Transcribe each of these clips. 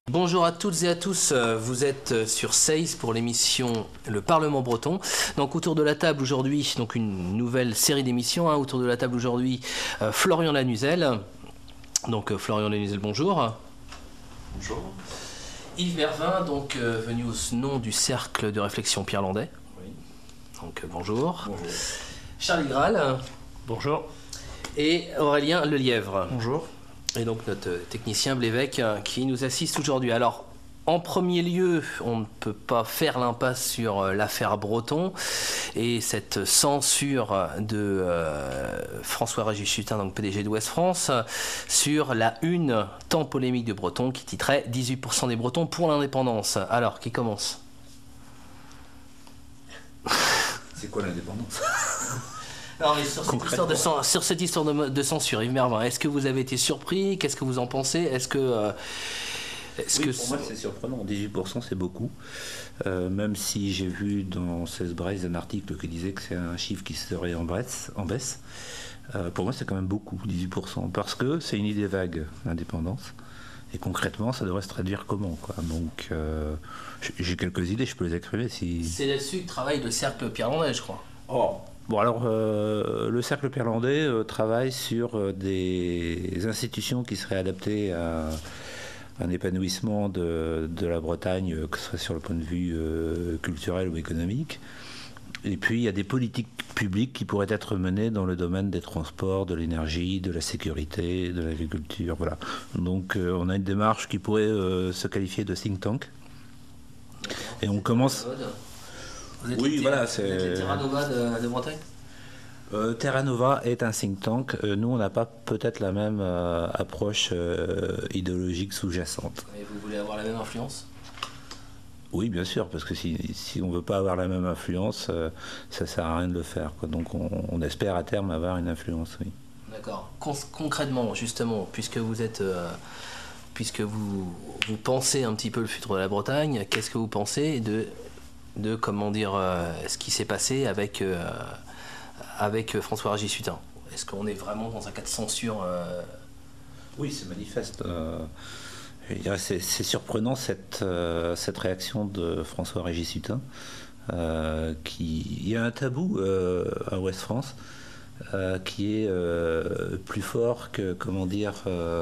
Bonjour à toutes et à tous, vous êtes sur SAIS pour l'émission Le Parlement Breton. Donc autour de la table aujourd'hui, donc une nouvelle série d'émissions, autour de la table aujourd'hui, Florian Lanuzel. Donc Florian Lanuzel, bonjour. Bonjour. Yves Mervin, donc venu au nom du Cercle de Réflexion Pierre Landais. Oui. Donc bonjour. Bonjour. Charlie Graal. Bonjour. Et Aurélien Lelièvre. Bonjour. Et donc notre technicien Blévec qui nous assiste aujourd'hui. Alors, en premier lieu, on ne peut pas faire l'impasse sur l'affaire Breton et cette censure de François-Régis Chutin, donc PDG d'Ouest France, sur la une tant polémique de Breton qui titrait 18% des Bretons pour l'indépendance. Alors, qui commence ? C'est quoi l'indépendance ? Alors, sur cette histoire de censure, Yves Mervin, est-ce que vous avez été surpris ? Qu'est-ce que vous en pensez ? Est-ce que... Pour moi, c'est surprenant. 18%, c'est beaucoup. Même si j'ai vu dans 16 Braise un article qui disait que c'est un chiffre qui serait en baisse. Pour moi, c'est quand même beaucoup, 18%. Parce que c'est une idée vague, l'indépendance. Et concrètement, ça devrait se traduire comment, quoi. Donc, j'ai quelques idées, je peux les exprimer si... C'est là-dessus que travaille le Cercle Pierre Landais, je crois. Oh. Bon, alors, le Cercle Pierre Landais travaille sur des institutions qui seraient adaptées à un épanouissement de la Bretagne, que ce soit sur le point de vue culturel ou économique. Et puis, il y a des politiques publiques qui pourraient être menées dans le domaine des transports, de l'énergie, de la sécurité, de l'agriculture. Voilà. Donc, on a une démarche qui pourrait se qualifier de think tank. Et on commence... Oui, voilà, c'est... Terra Nova de Bretagne ? Terra Nova est un think tank. Nous, on n'a pas peut-être la même approche idéologique sous-jacente. Et vous voulez avoir la même influence ? Oui, bien sûr, parce que si on ne veut pas avoir la même influence, ça ne sert à rien de le faire, quoi. Donc on espère à terme avoir une influence, oui. D'accord. Concrètement, justement, puisque vous êtes... puisque vous pensez un petit peu le futur de la Bretagne, qu'est-ce que vous pensez de comment dire, ce qui s'est passé avec François-Régis Chutin ? Est-ce qu'on est vraiment dans un cas de censure Oui, c'est manifeste. C'est surprenant cette réaction de François-Régis Chutin. Il y a un tabou à Ouest France qui est plus fort que, comment dire,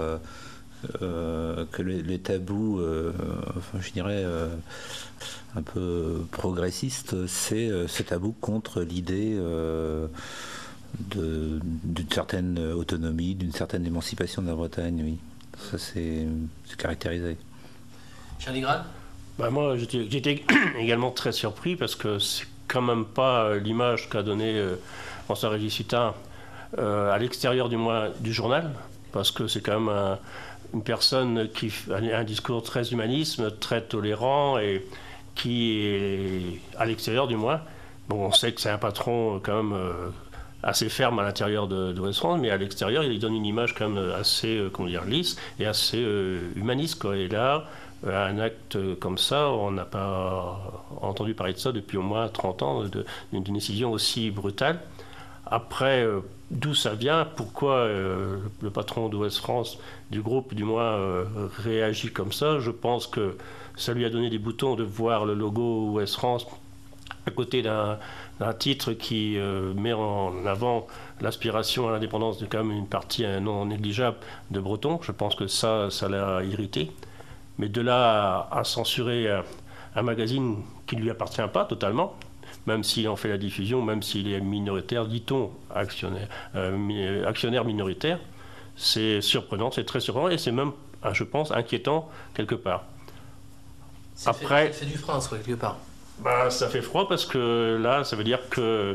que les tabous, enfin, je dirais, un peu progressiste, c'est ce tabou contre l'idée d'une certaine autonomie, d'une certaine émancipation de la Bretagne, oui. Ça, c'est caractérisé. Charlie Graal ? Moi, j'étais également très surpris parce que c'est quand même pas l'image qu'a donnée François-Régis Chutin à l'extérieur du journal, parce que c'est quand même une personne qui a un discours très humanisme, très tolérant et qui est, à l'extérieur du moins, bon, on sait que c'est un patron quand même assez ferme à l'intérieur de West France, mais à l'extérieur, il donne une image quand même assez, lisse et assez humaniste, quoi. Et là, un acte comme ça, on n'a pas entendu parler de ça depuis au moins 30 ans, d'une décision aussi brutale. Après, d'où ça vient, pourquoi le patron de West France, du groupe du moins, réagit comme ça, je pense que ça lui a donné des boutons de voir le logo West France à côté d'un titre qui met en avant l'aspiration à l'indépendance de quand même une partie non négligeable de Bretons. Je pense que ça l'a irrité. Mais de là à censurer un magazine qui ne lui appartient pas totalement, même s'il en fait la diffusion, même s'il est minoritaire, dit-on actionnaire minoritaire, c'est surprenant, c'est très surprenant et c'est même, je pense, inquiétant quelque part. Ça fait du frein, quoi, quelque part. Ça fait froid parce que là, ça veut dire que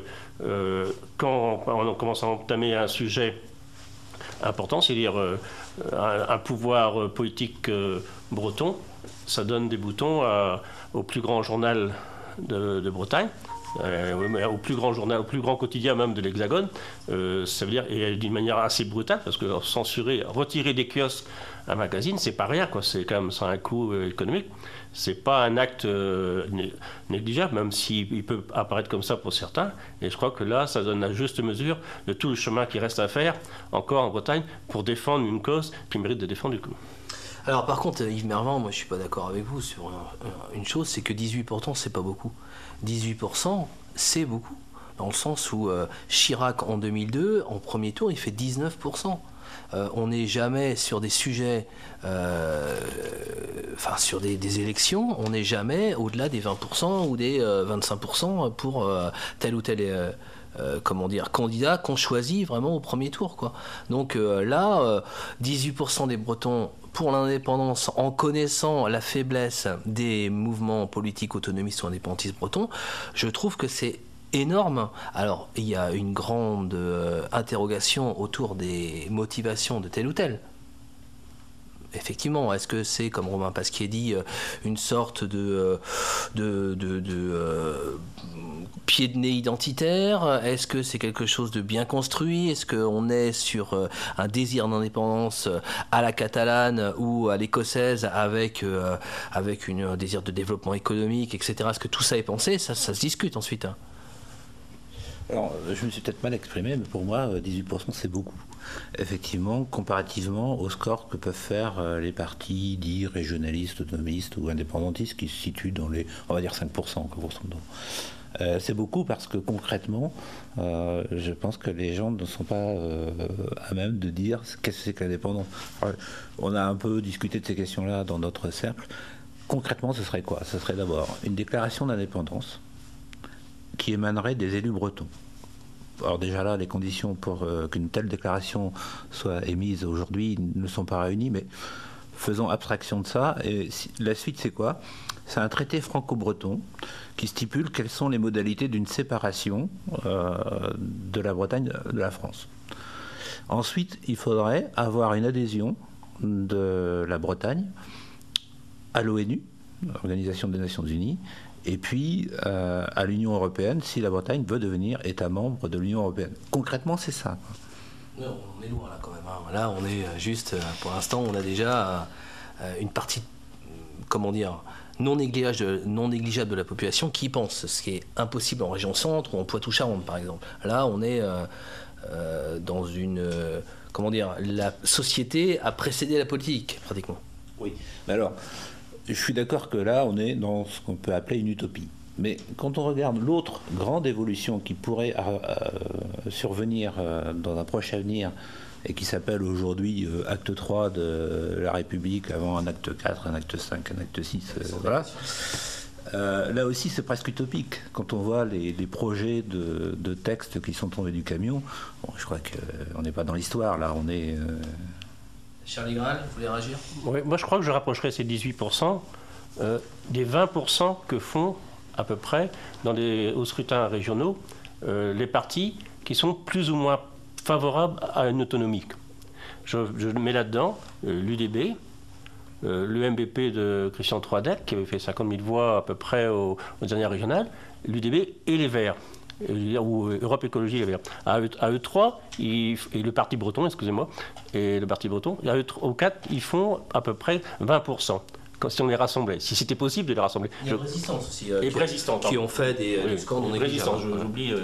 quand on commence à entamer un sujet important, c'est-à-dire un pouvoir politique breton, ça donne des boutons au plus grand journal de Bretagne, au plus grand journal, au plus grand quotidien même de l'Hexagone. Ça veut dire, et d'une manière assez brutale, parce que censurer, retirer des kiosques un magazine, c'est pas rien, quoi. C'est quand même ça a un coût économique. C'est pas un acte négligeable, même s'il peut apparaître comme ça pour certains. Et je crois que là, ça donne la juste mesure de tout le chemin qui reste à faire, encore en Bretagne, pour défendre une cause qui mérite de défendre du coup. Alors par contre, Yves Mervin, moi je suis pas d'accord avec vous sur une chose, c'est que 18% c'est pas beaucoup. 18% c'est beaucoup, dans le sens où Chirac en 2002, en premier tour, il fait 19%. On n'est jamais sur des sujets, sur des élections, on n'est jamais au-delà des 20% ou des 25% pour tel ou tel candidat qu'on choisit vraiment au premier tour, quoi. Donc là, 18% des Bretons pour l'indépendance, en connaissant la faiblesse des mouvements politiques autonomistes ou indépendantistes bretons, je trouve que c'est énorme. Alors, il y a une grande interrogation autour des motivations de tel ou tel. Effectivement, est-ce que c'est, comme Romain Pasquier dit, une sorte de pied de nez identitaire? Est-ce que c'est quelque chose de bien construit? Est-ce qu'on est sur un désir d'indépendance à la catalane ou à l'écossaise avec un désir de développement économique, etc. Est-ce que tout ça est pensé? Ça se discute ensuite. Alors, je me suis peut-être mal exprimé, mais pour moi, 18% c'est beaucoup. Effectivement, comparativement au score que peuvent faire les partis dits régionalistes, autonomistes ou indépendantistes qui se situent dans les, on va dire 5%, grosso modo. C'est beaucoup parce que concrètement, je pense que les gens ne sont pas à même de dire qu'est-ce que c'est que l'indépendance. On a un peu discuté de ces questions-là dans notre cercle. Concrètement, ce serait quoi? Ce serait d'abord une déclaration d'indépendance qui émanerait des élus bretons. Alors déjà là, les conditions pour qu'une telle déclaration soit émise aujourd'hui ne sont pas réunies, mais faisons abstraction de ça. Et la suite, c'est quoi? C'est un traité franco-breton qui stipule quelles sont les modalités d'une séparation de la Bretagne de la France. Ensuite, il faudrait avoir une adhésion de la Bretagne à l'ONU, l'Organisation des Nations Unies, et puis à l'Union européenne, si la Bretagne veut devenir État membre de l'Union européenne. Concrètement, c'est ça. Non, on est loin là quand même. Là, on est juste, pour l'instant, on a déjà une partie, non négligeable de la population qui pense, ce qui est impossible en région centre ou en Poitou-Charentes, par exemple. Là, on est dans une... la société a précédé la politique, pratiquement. Oui, mais alors... Je suis d'accord que là, on est dans ce qu'on peut appeler une utopie. Mais quand on regarde l'autre grande évolution qui pourrait survenir dans un proche avenir et qui s'appelle aujourd'hui acte 3 de la République, avant un acte 4, un acte 5, un acte 6, voilà. Là aussi, c'est presque utopique. Quand on voit les projets de textes qui sont tombés du camion, bon, je crois qu'on n'est pas dans l'histoire, là, on est... Charlie Graal, vous voulez réagir? Oui, moi je crois que je rapprocherais ces 18% des 20% que font à peu près aux scrutins régionaux les partis qui sont plus ou moins favorables à une autonomie. Je mets là-dedans l'UDB, le MBP de Christian Troadec, qui avait fait 50 000 voix à peu près aux dernières régionales, l'UDB et les Verts. Ou Europe Écologie Les Verts. À eux trois, et le Parti Breton, excusez-moi, et le Parti Breton, à eux quatre, ils font à peu près 20%. Si on les rassemblait, si c'était possible de les rassembler. Il y a Résistance aussi, qui ont fait des scores non négligeables. J'oublie.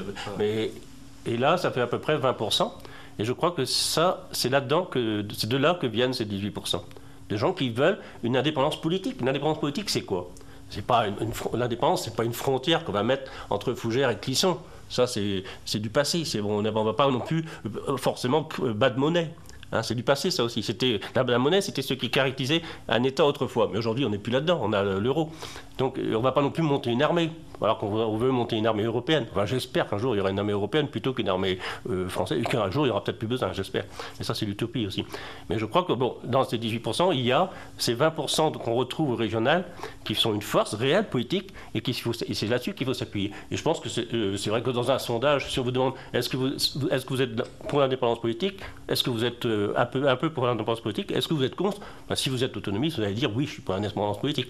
Et là, ça fait à peu près 20%. Et je crois que c'est de là que viennent ces 18%. De gens qui veulent une indépendance politique. Une indépendance politique, c'est quoi? L'indépendance, c'est pas une frontière qu'on va mettre entre Fougères et Clisson. Ça, c'est du passé. On ne va pas non plus forcément bas de monnaie. Hein, c'est du passé, ça aussi. La monnaie, c'était ce qui caractérisait un État autrefois. Mais aujourd'hui, on n'est plus là-dedans. On a l'euro. Donc, on ne va pas non plus monter une armée. Alors qu'on veut monter une armée européenne. Enfin, j'espère qu'un jour, il y aura une armée européenne plutôt qu'une armée française. Et qu'un jour, il n'y aura peut-être plus besoin, j'espère. Mais ça, c'est l'utopie aussi. Mais je crois que, dans ces 18%, il y a ces 20% qu'on retrouve au régional qui sont une force réelle, politique, et c'est là-dessus qu'il faut s'appuyer. Et je pense que c'est vrai que dans un sondage, si on vous demande est-ce que vous êtes pour l'indépendance politique, est-ce que vous êtes un peu pour l'indépendance politique, est-ce que vous êtes contre? Si vous êtes autonomiste, vous allez dire oui, je suis pour l'indépendance politique.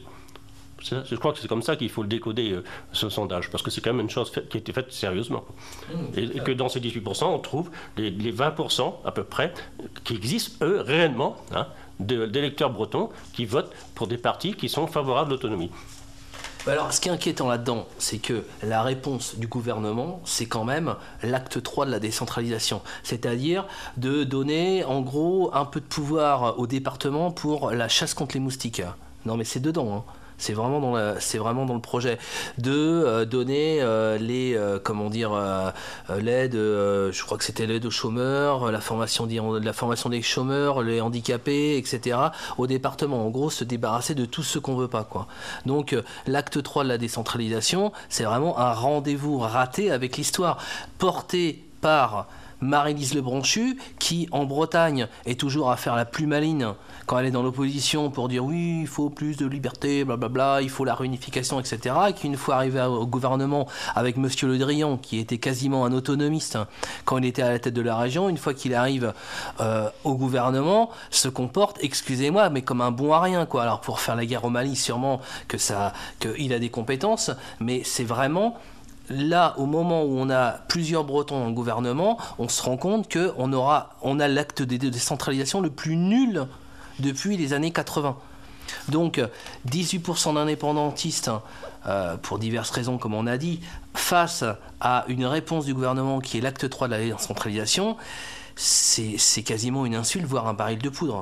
Je crois que c'est comme ça qu'il faut le décoder, ce sondage, parce que c'est quand même une chose qui a été faite sérieusement. Et que dans ces 18%, on trouve les 20% à peu près qui existent, eux, réellement, d'électeurs bretons qui votent pour des partis qui sont favorables à l'autonomie. Alors, ce qui est inquiétant là-dedans, c'est que la réponse du gouvernement, c'est quand même l'acte 3 de la décentralisation. C'est-à-dire de donner, en gros, un peu de pouvoir au département pour la chasse contre les moustiques. Non, mais c'est dedans, hein. C'est vraiment dans le projet de donner l'aide, je crois que c'était l'aide aux chômeurs, la formation des chômeurs, les handicapés, etc. au département. En gros, se débarrasser de tout ce qu'on veut pas, quoi. Donc, l'acte 3 de la décentralisation, c'est vraiment un rendez-vous raté avec l'histoire, porté par Marie-Lise Lebranchu, qui en Bretagne est toujours à faire la plus maligne quand elle est dans l'opposition pour dire oui, il faut plus de liberté, blablabla, il faut la réunification, etc. Et qui, une fois arrivé au gouvernement avec Monsieur Le Drian, qui était quasiment un autonomiste quand il était à la tête de la région, une fois qu'il arrive au gouvernement, se comporte, excusez-moi, mais comme un bon à rien, quoi. Alors pour faire la guerre au Mali, sûrement qu'il a des compétences, mais c'est vraiment... Là, au moment où on a plusieurs Bretons dans le gouvernement, on se rend compte qu'on a l'acte de décentralisation le plus nul depuis les années 80. Donc, 18% d'indépendantistes, pour diverses raisons, comme on a dit, face à une réponse du gouvernement qui est l'acte 3 de la décentralisation, c'est quasiment une insulte, voire un baril de poudre.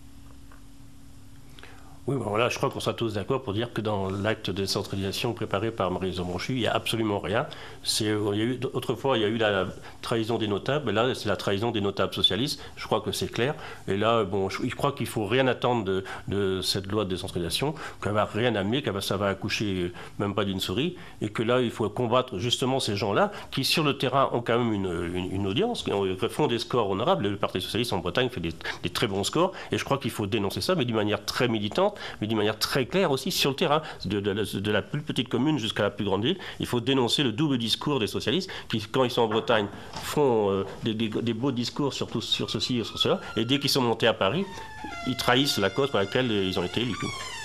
Oui, bon, voilà, je crois qu'on sera tous d'accord pour dire que dans l'acte de décentralisation préparé par Marie-Lise Lebranchu, il n'y a absolument rien. Autrefois, il y a eu la trahison des notables, mais là, c'est la trahison des notables socialistes. Je crois que c'est clair. Et là, bon, je crois qu'il ne faut rien attendre de cette loi de décentralisation, qu'elle ne va rien amener, ça va accoucher même pas d'une souris, et que là, il faut combattre justement ces gens-là qui, sur le terrain, ont quand même une audience, qui font des scores honorables. Le Parti socialiste en Bretagne fait des très bons scores, et je crois qu'il faut dénoncer ça, mais d'une manière très militante, mais d'une manière très claire aussi sur le terrain, de la plus petite commune jusqu'à la plus grande ville. Il faut dénoncer le double discours des socialistes qui, quand ils sont en Bretagne, font des beaux discours sur ceci et sur cela, et dès qu'ils sont montés à Paris, ils trahissent la cause pour laquelle ils ont été élus.